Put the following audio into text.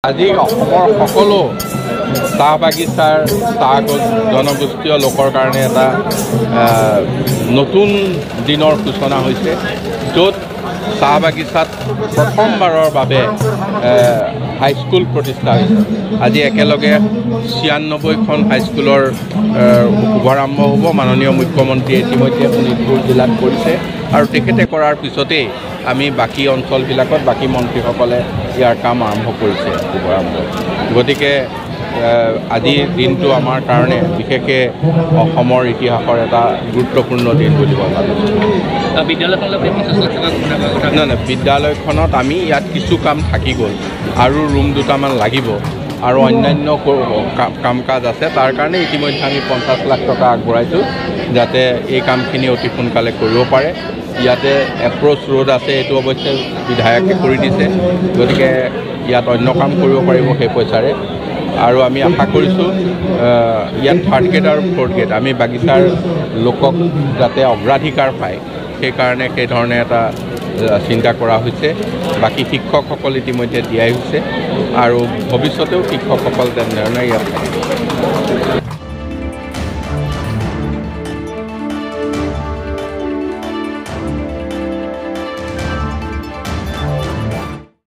আজি অসমৰ সকলো চাহ বাগিচাৰ চাহ জনগোষ্ঠীয় লোকৰ কাৰণে এটা নতুন দিনৰ সূচনা হৈছে, য'ত চাহ বাগিচাত প্ৰথমবাৰৰ বাবে হাইস্কুল প্ৰতিষ্ঠা হৈছে। আজি একেলগে ৯৬খন হাইস্কুলৰ শুভাৰম্ভ হ'ব। মাননীয় মুখ্যমন্ত্ৰীয়ে ইতিমধ্যে শোণিতপুৰ জিলাত কৰিছে আৰু তেখেতে কৰাৰ পিছতেই আমি বাকী অঞ্চলবিলাকত বাকী মন্ত্ৰীসকলে ইয়াৰ কাম আৰম্ভ কৰিছে শুভাৰম্ভ। গতিকে আজিৰ দিনটো আমাৰ কাৰণে বিশেষকৈ অসমৰ ইতিহাসৰ এটা গুৰুত্বপূৰ্ণ দিন বুলি মই ভাবিছোঁ। নাই, বিদ্যালয়খনত আমি ইয়াত কিছু কাম থাকি গ'ল আৰু ৰুম দুটামান লাগিব আৰু অন্যান্য কাম কাজ আছে। তাৰ কাৰণে ইতিমধ্যে আমি ৫০ লাখ টকা আগবঢ়াইছোঁ, যাতে এই কামখিনি অতি সোনকালে কৰিব পাৰে। ইয়াতে এপ্ৰ'চ ৰোড আছে, এইটো অৱশ্যে বিধায়কে কৰি দিছে, গতিকে ইয়াত অন্য কাম কৰিব পাৰিব সেই পইচাৰে। আৰু আমি আশা কৰিছোঁ ইয়াত 3rd গেট আৰু 4th গেট আমি বাগিচাৰ লোকক যাতে অগ্ৰাধিকাৰ পায়, সেইকাৰণে সেইধৰণে এটা চিন্তা কৰা হৈছে। বাকী শিক্ষকসকল ইতিমধ্যে দিয়াই হৈছে আৰু ভৱিষ্যতেও শিক্ষকসকল তেনেধৰণে ইয়াত থাকিব।